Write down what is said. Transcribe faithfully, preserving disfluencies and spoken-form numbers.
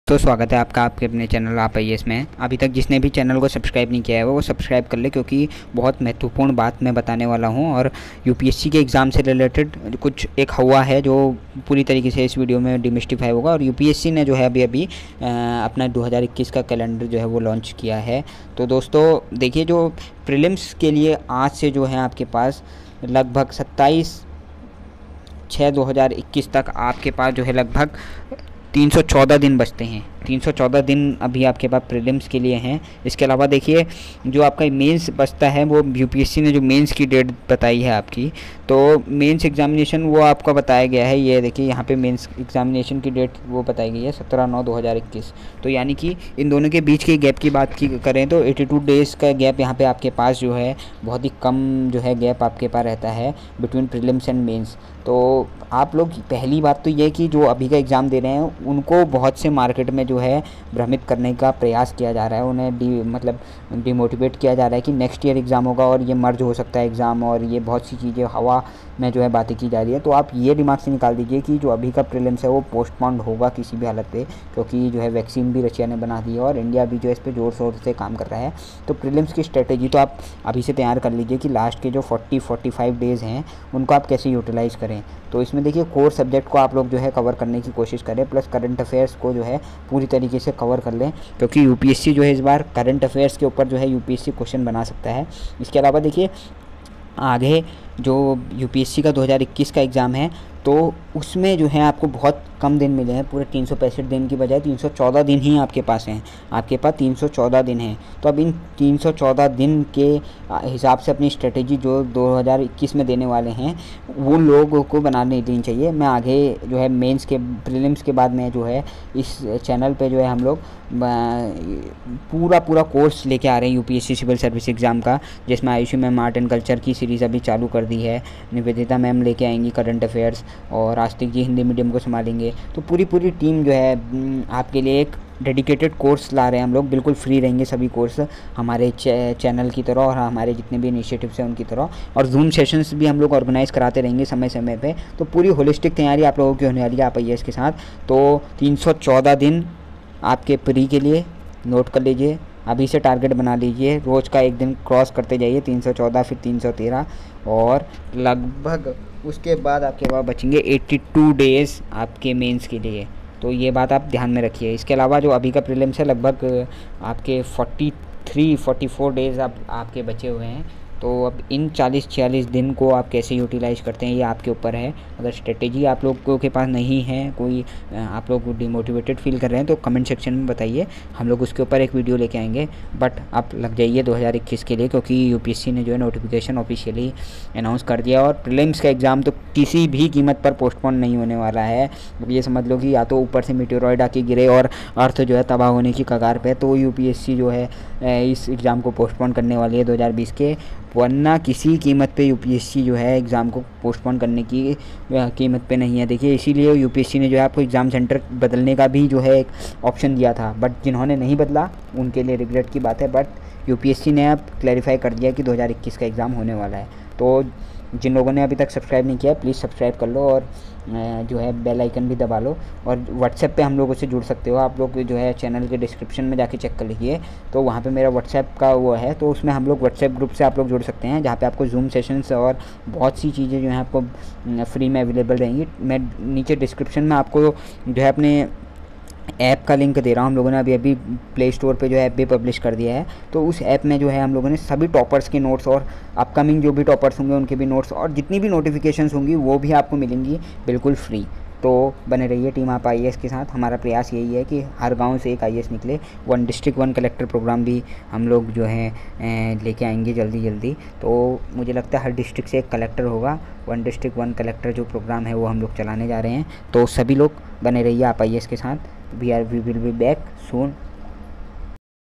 तो स्वागत है आपका आपके अपने चैनल आप आई ए एस में। अभी तक जिसने भी चैनल को सब्सक्राइब नहीं किया है वो सब्सक्राइब कर ले, क्योंकि बहुत महत्वपूर्ण बात मैं बताने वाला हूं। और यू पी एस सी के एग्ज़ाम से रिलेटेड कुछ एक हवा है जो पूरी तरीके से इस वीडियो में डिमिस्टिफाई होगा। और यू पी एस सी ने जो है अभी अभी अपना दो हज़ार इक्कीस का कैलेंडर जो है वो लॉन्च किया है। तो दोस्तों देखिए, जो प्रीलिम्स के लिए आज से जो है आपके पास लगभग सत्ताईस छः दो हज़ार इक्कीस तक आपके पास जो है लगभग तीन सौ चौदह दिन बचते हैं। तीन सौ चौदह दिन अभी आपके पास प्रीलिम्स के लिए हैं। इसके अलावा देखिए, जो आपका मेंस बचता है वो यू पी एस सी ने जो मेंस की डेट बताई है आपकी, तो मेंस एग्जामिनेशन वो आपका बताया गया है। ये देखिए यहाँ पे मेंस एग्जामिनेशन की डेट वो बताई गई है सत्रह नौ दो हज़ार इक्कीस। तो यानी कि इन दोनों के बीच के गैप की बात की करें तो बयासी डेज़ का गैप यहाँ पे आपके पास जो है बहुत ही कम जो है गैप आपके पास रहता है बिटवीन प्रीलिम्स एंड मेंस। तो आप लोग, पहली बात तो ये कि जो अभी का एग्ज़ाम दे रहे हैं उनको बहुत से मार्केट में जो है भ्रमित करने का प्रयास किया जा रहा है, उन्हें डी मतलब डिमोटिवेट किया जा रहा है कि नेक्स्ट ईयर एग्ज़ाम होगा और ये मर्ज हो सकता है एग्ज़ाम, और ये बहुत सी चीज़ें हवा में जो है बातें की जा रही है। तो आप ये दिमाग से निकाल दीजिए कि जो अभी का प्रीलिम्स है वो पोस्टपोन्ड होगा किसी भी हालत पे, क्योंकि जो है वैक्सीन भी रशिया ने बना दी है और इंडिया भी जो है इस पर ज़ोर शोर से काम कर रहा है। तो प्रीलिम्स की स्ट्रेटेजी तो आप अभी से तैयार कर लीजिए कि लास्ट के जो चालीस पैंतालीस डेज़ हैं उनको आप कैसे यूटिलाइज़ करें। तो इसमें देखिए, कोर सब्जेक्ट को आप लोग जो है कवर करने की कोशिश करें, प्लस करंट अफेयर्स को जो है पूरी तरीके से कवर कर लें, क्योंकि यू पी एस सी जो है इस बार करंट अफेयर्स के ऊपर जो है U P S C question बना सकता है। इसके अलावा देखिए, आगे जो यू पी एस सी का दो हज़ार इक्कीस का एग्ज़ाम है तो उसमें जो है आपको बहुत कम दिन मिले हैं। पूरे तीन सौ पैंसठ दिन की बजाय तीन सौ चौदह दिन ही आपके पास हैं। आपके पास तीन सौ चौदह दिन हैं। तो अब इन तीन सौ चौदह दिन के हिसाब से अपनी स्ट्रेटेजी जो दो हज़ार इक्कीस में देने वाले हैं वो लोगों को बनाने देनी चाहिए। मैं आगे जो है मेंस के प्रीलिम्स के बाद में जो है इस चैनल पे जो है हम लोग पूरा पूरा कोर्स लेके आ रहे हैं U P S C civil service exam का, जिसमें Ayushi ma'am art and culture की सीरीज़ अभी चालू कर दी है, निवेदिता मैम लेके आएंगी करंट अफेयर्स, और आस्तिक जी हिंदी मीडियम को संभालेंगे। तो पूरी पूरी टीम जो है आपके लिए एक डेडिकेटेड कोर्स ला रहे हैं हम लोग। बिल्कुल फ्री रहेंगे सभी कोर्स हमारे चैनल की तरह और हमारे जितने भी इनिशिएटिव्स हैं उनकी तरह, और जूम सेशंस भी हम लोग ऑर्गेनाइज़ कराते रहेंगे समय समय पे। तो पूरी होलिस्टिक तैयारी आप लोगों की होने वाली है आप आई ए एस के साथ। तो तीन सौ चौदह दिन आपके प्री के लिए नोट कर लीजिए, अभी से टारगेट बना लीजिए, रोज़ का एक दिन क्रॉस करते जाइए, तीन सौ चौदह फिर तीन सौ तेरह, और लगभग उसके बाद आपके पास बचेंगे बयासी डेज़ आपके मेंस के लिए। तो ये बात आप ध्यान में रखिए। इसके अलावा जो अभी का प्रीलिम्स है लगभग आपके तैंतालीस चौवालीस डेज़ आप आपके बचे हुए हैं। तो अब इन चालीस छियालीस दिन को आप कैसे यूटिलाइज़ करते हैं ये आपके ऊपर है। अगर स्ट्रेटेजी आप लोगों के पास नहीं है, कोई आप लोग डिमोटिवेटेड फील कर रहे हैं, तो कमेंट सेक्शन में बताइए, हम लोग उसके ऊपर एक वीडियो लेके आएंगे। बट आप लग जाइए दो हज़ार इक्कीस के लिए, क्योंकि यू पी एस सी ने जो है नोटिफिकेशन ऑफिशियली अनाउंस कर दिया। और प्रीलिम्स का एग्ज़ाम तो किसी भी कीमत पर पोस्टपोन नहीं होने वाला है। अब ये समझ लो कि या तो ऊपर से मीटेरॉइड आके गिरे और अर्थ जो है तबाह होने की कगार पे, तो यू पी एस सी जो है इस एग्ज़ाम को पोस्टपोन करने वाली है दो हज़ार बीस के, वरना किसी कीमत पे यू पी एस सी जो है एग्ज़ाम को पोस्टपोन करने की कीमत पे नहीं है। देखिए, इसीलिए यू पी एस सी ने जो है आपको एग्ज़ाम सेंटर बदलने का भी जो है एक ऑप्शन दिया था, बट जिन्होंने नहीं बदला उनके लिए रिग्रेट की बात है। But U P S C ने अब क्लैरिफाई कर दिया कि दो हज़ार इक्कीस का एग्ज़ाम होने वाला है। तो जिन लोगों ने अभी तक सब्सक्राइब नहीं किया है प्लीज़ सब्सक्राइब कर लो, और जो है बेल आइकन भी दबा लो। और व्हाट्सएप पे हम लोगों से जुड़ सकते हो आप लोग, जो है चैनल के डिस्क्रिप्शन में जाके चेक कर लीजिए, तो वहाँ पे मेरा व्हाट्सएप का वो है, तो उसमें हम लोग व्हाट्सएप ग्रुप से आप लोग जुड़ सकते हैं, जहाँ पे आपको जूम सेशंस और बहुत सी चीज़ें जो हैं आपको फ्री में अवेलेबल रहेंगी। मैं नीचे डिस्क्रिप्शन में आपको जो है अपने ऐप का लिंक दे रहा हूँ। हम लोगों ने अभी अभी प्ले स्टोर पे जो है ऐप भी पब्लिश कर दिया है। तो उस ऐप में जो है हम लोगों ने सभी टॉपर्स के नोट्स और अपकमिंग जो भी टॉपर्स होंगे उनके भी नोट्स और जितनी भी नोटिफिकेशंस होंगी वो भी आपको मिलेंगी बिल्कुल फ्री। तो बने रहिए टीम आप आई ए एस के साथ। हमारा प्रयास यही है कि हर गांव से एक आई ए एस निकले। One district one collector programme भी हम लोग जो है लेके आएंगे जल्दी जल्दी। तो मुझे लगता है हर डिस्ट्रिक्ट से एक कलेक्टर होगा। वन डिस्ट्रिक्ट वन कलेक्टर जो प्रोग्राम है वो हम लोग चलाने जा रहे हैं। तो सभी लोग बने रहिए आप आई ए एस के साथ। We are we will be back soon.